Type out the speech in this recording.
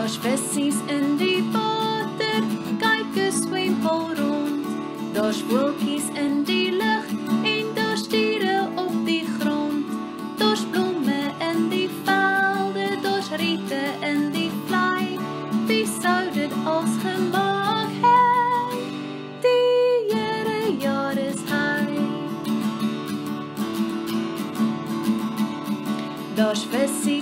Daar's vissies in die water, kyk eens swem al rond. Daar's voeltjies in die lug en daar's diere op die grond. Daar's blomme in die velde, daar's riete in die vlei. Wie sou dit als gemaak het? Die Here, ja, dis hy. Daar's vissies